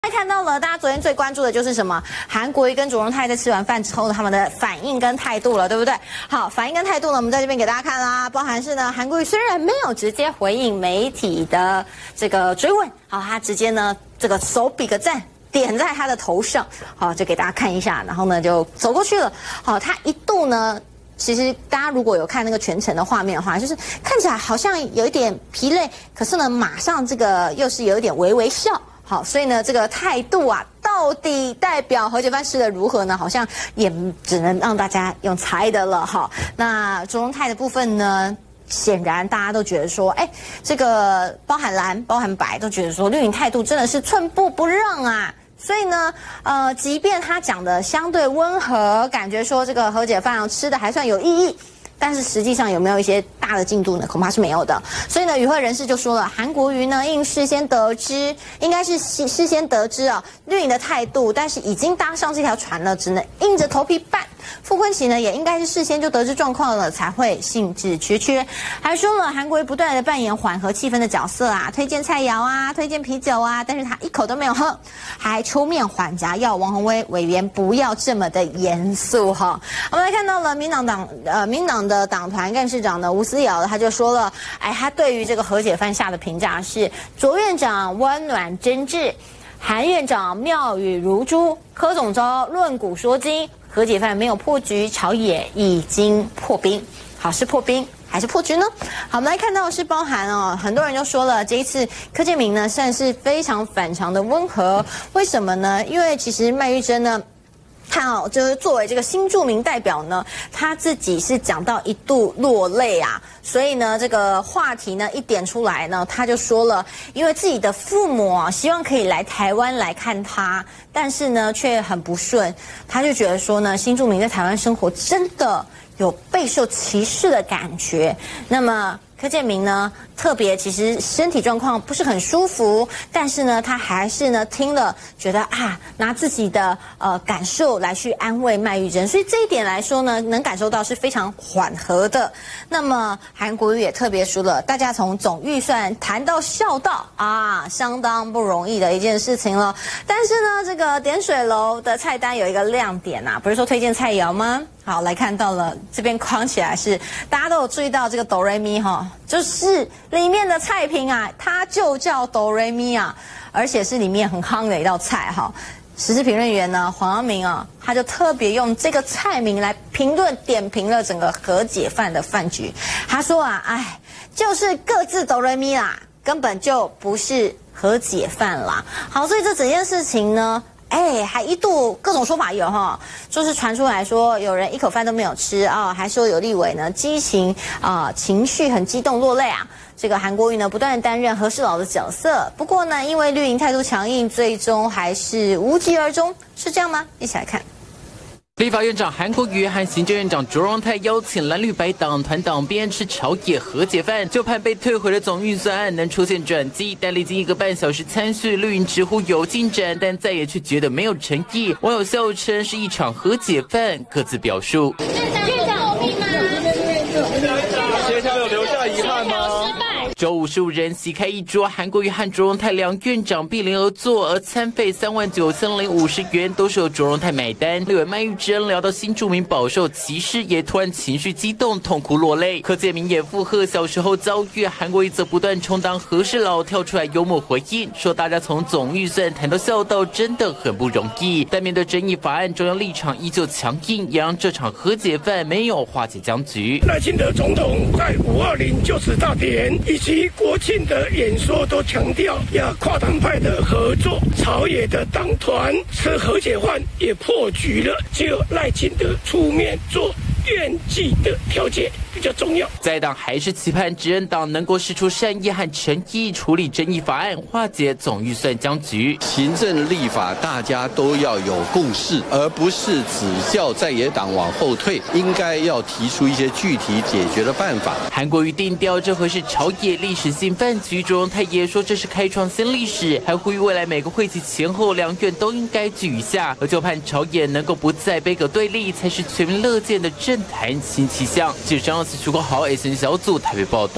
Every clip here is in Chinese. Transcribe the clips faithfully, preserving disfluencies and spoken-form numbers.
看到了，大家昨天最关注的就是什么？韩国瑜跟卓荣泰在吃完饭之后，他们的反应跟态度了，对不对？好，反应跟态度呢，我们在这边给大家看啦。包含是呢，韩国瑜虽然没有直接回应媒体的这个追问，好，他直接呢这个手比个赞。 点在他的头上，好，就给大家看一下，然后呢就走过去了。好，他一度呢，其实大家如果有看那个全程的画面的话，就是看起来好像有一点疲累，可是呢，马上这个又是有一点微微笑。好，所以呢，这个态度啊，到底代表何洁范吃的如何呢？好像也只能让大家用猜的了。好，那卓荣泰的部分呢？ 显然，大家都觉得说，哎，这个包含蓝、包含白，都觉得说绿营态度真的是寸步不让啊。所以呢，呃，即便他讲的相对温和，感觉说这个和解饭吃的还算有意义，但是实际上有没有一些大的进度呢？恐怕是没有的。所以呢，与会人士就说了，韩国瑜呢应事先得知，应该是事事先得知啊绿营的态度，但是已经搭上这条船了，只能硬着头皮办。 傅昆萁呢，也应该是事先就得知状况了，才会兴致缺缺。还说了，韩国瑜不断的扮演缓和气氛的角色啊，推荐菜肴啊，推荐啤酒啊，但是他一口都没有喝，还出面缓颊，要王宏威委员不要这么的严肃哈。我们来看到了民党党呃民党的党团干事长呢吴思瑶，他就说了，哎，他对于这个和解饭下的评价是卓院长温暖真挚，韩院长妙语如珠，柯总召论古说今。 和解饭没有破局，朝野已经破冰。好，是破冰还是破局呢？好，我们来看到的是包含哦，很多人就说了，这一次柯建铭呢算是非常反常的温和。为什么呢？因为其实麦玉珍呢。 看哦，就是作为这个新著名代表呢，他自己是讲到一度落泪啊，所以呢，这个话题呢一点出来呢，他就说了，因为自己的父母啊，希望可以来台湾来看他，但是呢却很不顺，他就觉得说呢，新著名在台湾生活真的有备受歧视的感觉，那么。 柯建铭呢，特别其实身体状况不是很舒服，但是呢，他还是呢听了，觉得啊，拿自己的呃感受来去安慰麦玉珍，所以这一点来说呢，能感受到是非常缓和的。那么韩国瑜也特别说了，大家从总预算谈到孝道啊，相当不容易的一件事情了。但是呢，这个点水楼的菜单有一个亮点啊，不是说推荐菜肴吗？ 好，来看到了这边框起来是，大家都有注意到这个哆瑞咪哈，就是里面的菜品啊，它就叫哆瑞咪啊，而且是里面很夯的一道菜哈。时事评论员呢黄阳明啊，他就特别用这个菜名来评论点评了整个和解饭的饭局。他说啊，哎，就是各自哆瑞咪啦，根本就不是和解饭啦。好，所以这整件事情呢。 哎，还一度各种说法有哈，就是传出来说有人一口饭都没有吃啊，还说有立委呢激情啊、情绪很激动落泪啊。这个韩国瑜呢不断担任和事佬的角色，不过呢因为绿营态度强硬，最终还是无疾而终，是这样吗？一起来看。 立法院长韩国瑜和行政院长卓荣泰邀请蓝绿白党团党鞭吃朝野和解饭，就盼被退回的总预算案能出现转机。但历经一个半小时参叙，绿营直呼有进展，但再也却觉得没有诚意。网友笑称是一场和解饭，各自表述。 院长有密吗？ 接下来有留下遗憾吗？ 周五十五人席开一桌，韩国瑜和卓荣泰两院长并联而坐，而餐费三万九千零五十元都是由卓荣泰买单。立委麦玉珍聊到新住民饱受歧视，也突然情绪激动，痛哭落泪。柯建铭也附和小时候遭遇，韩国瑜则不断充当和事佬，跳出来幽默回应，说大家从总预算谈到孝道真的很不容易。但面对争议法案，中央立场依旧强硬，也让这场和解饭没有化解僵局。 赖清德总统在五二零就职大典以及 及国庆的演说都强调要跨党派的合作，朝野的党团吃和解饭也破局了，只有赖清德出面做愿纪的调解比较重要。 在党还是期盼执政党能够释出善意和诚意，处理争议法案，化解总预算僵局。 行政立法大家都要有共识，而不是只叫在野党往后退，应该要提出一些具体解决的办法。 韩国瑜定调这回是朝野历史性饭局，卓荣泰也说这是开创新历史，还呼吁未来每个会期前后两院都应该聚一下，而就盼朝野能够不再杯葛对立，才是全民乐见的政坛新气象。记者张耀慈、徐国豪 S N 小组台北报道。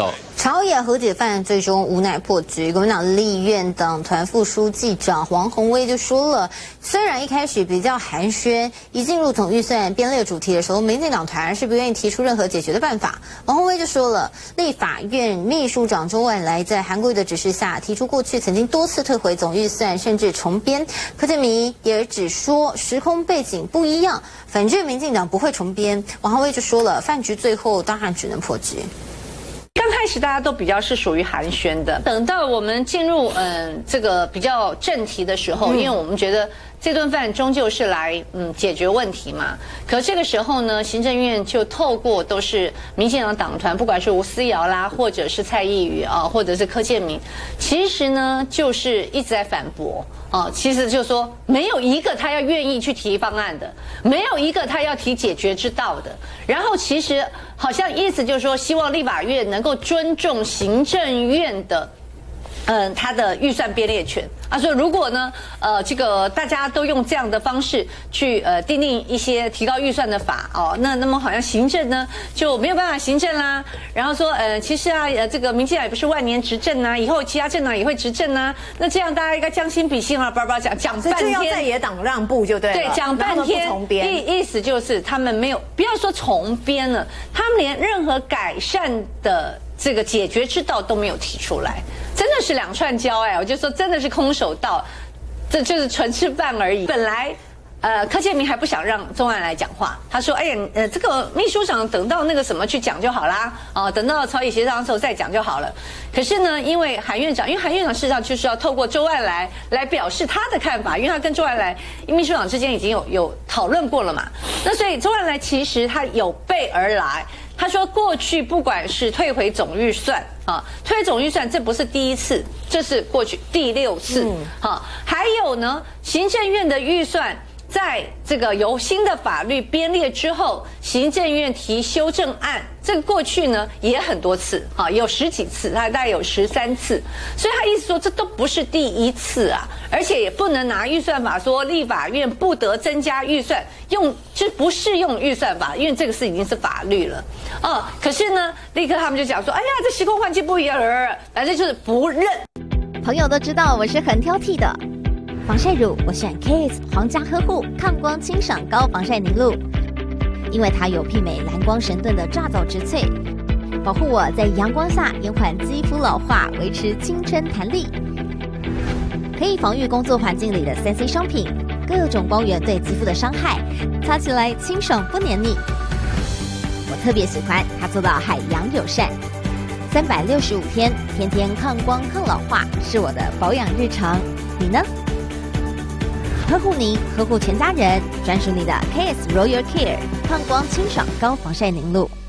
朝野和解犯最终无奈破局，国民党立院党团副书记长黄宏威就说了，虽然一开始比较寒暄，一进入总预算编列主题的时候，民进党团是不愿意提出任何解决的办法。黄宏威就说了，立法院秘书长周万来在韩国瑜的指示下，提出过去曾经多次退回总预算，甚至重编。柯建铭也只说时空背景不一样，反正民进党不会重编。黄宏威就说了，饭局最后当然只能破局。 刚开始大家都比较是属于寒暄的，等到我们进入嗯这个比较正题的时候，嗯、因为我们觉得这顿饭终究是来嗯解决问题嘛。可这个时候呢，行政院就透过都是民进党党团，不管是吴思瑶啦，或者是蔡易余啊，或者是柯建铭，其实呢就是一直在反驳。哦，其实就是说，没有一个他要愿意去提方案的，没有一个他要提解决之道的。然后其实好像意思就是说，希望立法院能够尊重行政院的，嗯，他的预算编列权啊。所以如果呢，呃，这个大家都用这样的方式去呃订定一些提高预算的法哦，那那么好像行政呢就没有办法行政啦。然后说，呃，其实啊，呃，这个民进党也不是万年执政啊，以后其他政党也会执政啊。那这样大家应该将心比心啊，叭叭讲讲半天， 就要在野党让步就对了。 对，讲半天，意意思就是他们没有，不要说重编了，他们连任何改善的这个解决之道都没有提出来，真的是两串胶哎！我就说真的是空手道，这就是纯吃饭而已。本来。呃，柯建铭还不想让钟安来讲话，他说：“哎呀，呃，这个秘书长等到那个什么去讲就好啦，啊、呃，等到朝野协商的时候再讲就好了。”可是呢，因为韩院长，因为韩院长事实上就是要透过周安来来表示他的看法，因为他跟周安来秘书长之间已经有有讨论过了嘛。那所以周安来其实他有备而来，他说过去不管是退回总预算啊，退回总预算这不是第一次，这是过去第六次，好、嗯啊，还有呢，行政院的预算。在这个由新的法律编列之后，行政院提修正案，这个过去呢也很多次，啊，有十几次，它大概有十三次，所以他意思说这都不是第一次啊，而且也不能拿预算法说立法院不得增加预算，用就不适用预算法，因为这个是已经是法律了，哦，可是呢，立刻他们就讲说，哎呀，这时空环境不一样，反正就是不认。 朋友都知道我是很挑剔的。防晒乳我选 K S 皇家呵护抗光清爽高防晒凝露，因为它有媲美蓝光神盾的抓藻植萃，保护我在阳光下延缓肌肤老化，维持青春弹力，可以防御工作环境里的三 C 商品各种光源对肌肤的伤害，擦起来清爽不黏腻。我特别喜欢它做到海洋友善，三百六十五天天天抗光抗老化是我的保养日常，你呢？呵护您，呵护全家人，专属你的 K S Royal Care 抗光清爽高防晒凝露。